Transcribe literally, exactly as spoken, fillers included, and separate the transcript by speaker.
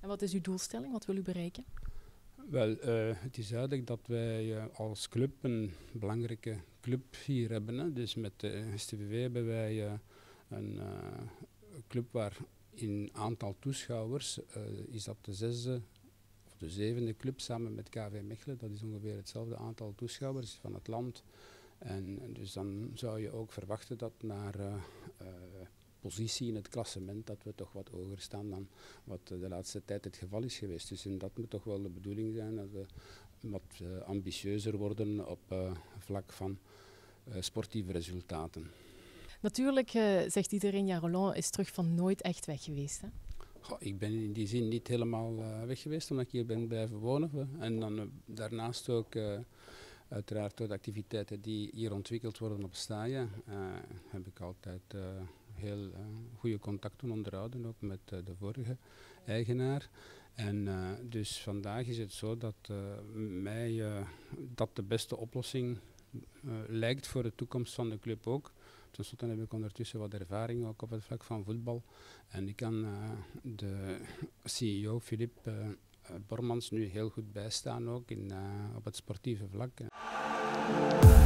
Speaker 1: En wat is uw doelstelling? Wat wil u bereiken?
Speaker 2: Wel, uh, het is duidelijk dat wij uh, als club een belangrijke club hier hebben. Hè. Dus met de S T V V hebben wij uh, een uh, club waar in aantal toeschouwers uh, is dat de zesde of de zevende club samen met K V Mechelen. Dat is ongeveer hetzelfde aantal toeschouwers van het land. En, en dus dan zou je ook verwachten dat naar uh, uh, positie in het klassement dat we toch wat hoger staan dan wat uh, de laatste tijd het geval is geweest. Dus en dat moet toch wel de bedoeling zijn dat we wat uh, ambitieuzer worden op uh, vlak van uh, sportieve resultaten.
Speaker 1: Natuurlijk uh, zegt iedereen, ja, Roland is terug van nooit echt weg geweest, hè?
Speaker 2: Goh, ik ben in die zin niet helemaal uh, weg geweest omdat ik hier ben blijven wonen. En dan uh, daarnaast ook uh, uiteraard door de activiteiten die hier ontwikkeld worden op Staaien, uh, heb ik altijd uh, heel uh, goede contacten onderhouden, ook met uh, de vorige eigenaar. En uh, dus vandaag is het zo dat uh, mij uh, dat de beste oplossing uh, lijkt voor de toekomst van de club ook. Ten slotte heb ik ondertussen wat ervaring ook op het vlak van voetbal. En ik kan uh, de C E O Philippe uh, Bormans nu heel goed bijstaan ook in, uh, op het sportieve vlak.